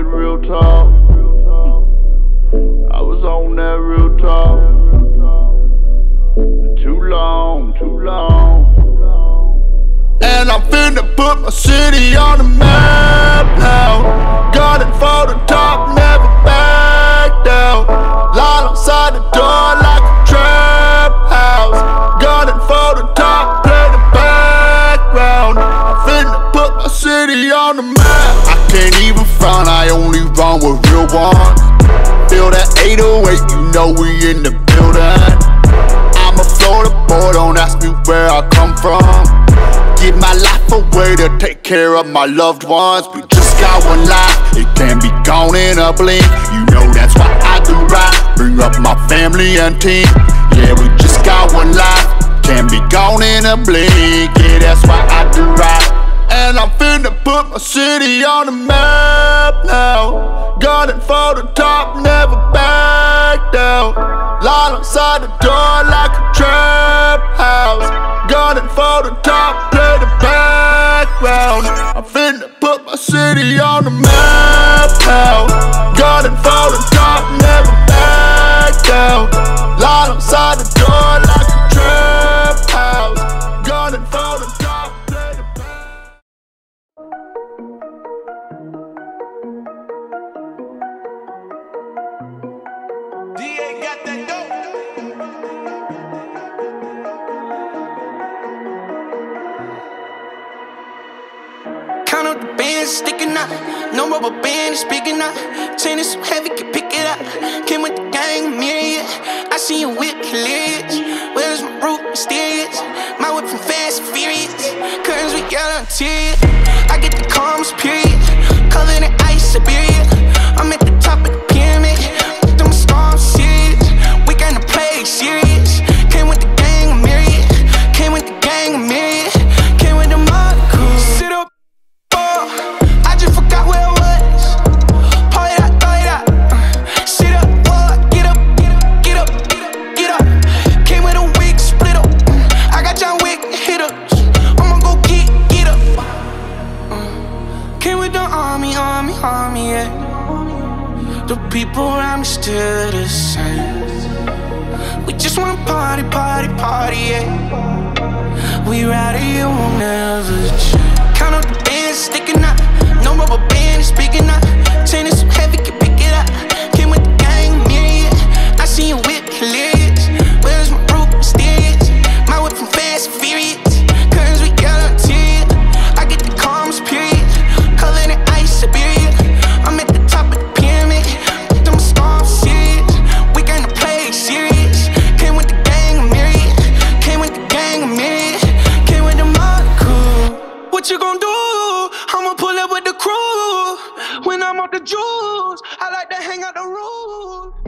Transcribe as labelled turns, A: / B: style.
A: real talk. I was on that real talk. Too long, too long. And I'm finna put my city on the map now. Gunning for the top, never back down. Line outside the door like a trap house. Gunning for the top, play the background. I'm finna put my city on the map. I can't even front, I only run with real ones. Feel that 808, you know we in the building. I'm a Florida boy, don't ask me where I come from. Give my life away to take care of my loved ones. We just got one life, it can be gone in a blink. You know that's why I do right, bring up my family and team. Yeah, we just got one life, can be gone in a blink. Yeah, that's why I do right. And I'm finna put my city on the map now. Gunning for the top, never back down. Line outside the door like a trap house. Gunning for the top, play the background. I'm finna put my city on the map now. Gunning for the top, never back down. Line outside the door like a trap house. Gunning for the top, play the background.
B: DA got that dope. Count up the bands sticking out. No rubber band is speaking out. Chain is so heavy, can pick it up. Came with the gang, myriad. I see you whip hilarious. Where's my root mysterious? My whip from Fast and Furious. Curtains we yellow interior. I get the calmest period. Covered in ice, Siberia. I'm at the top of the pyramid. With them storms serious. We gonna play serious. Came with the gang, myriad. Came with the gang, myriad. Came with the mud crew. Sit up. I just forgot where I was. Pull it out, throw it out. Sit up, get up, get up, get up, get up. Came with a wig, split up. I got John Wick hitters. I'ma go get up. Came with the army, yeah. The people around me still the same. We just wanna party, yeah. We ride it, you won't never change. Count up the bands sticking out. No rubber band is speaking out. Chain is so heavy, can pick it up. Came with the gang, myriad. I see you whip hilarious. Where's my root mysterious? My whip from Fast and Furious. Curtains we yellow interior. I get the calmest period. Covered in ice, Siberia. I'm at the top of the pyramid. With them storms serious. We gonna play serious. Came with the gang, myriad. Came with the gang, myriad. Came with the mud crew. What you gon' do? I'ma pull up with the crew. When I'm off the juice, I like to hang out the roof.